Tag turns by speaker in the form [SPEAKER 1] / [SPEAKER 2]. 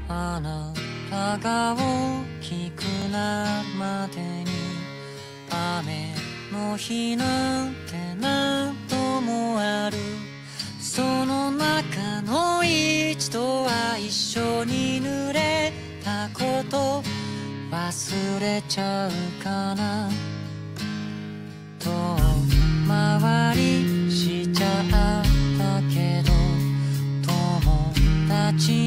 [SPEAKER 1] あなたが大きくなるまでに雨の日なんて何度もある。その中の一度は一緒に濡れたこと忘れちゃうかな。遠回りしちゃったけど友達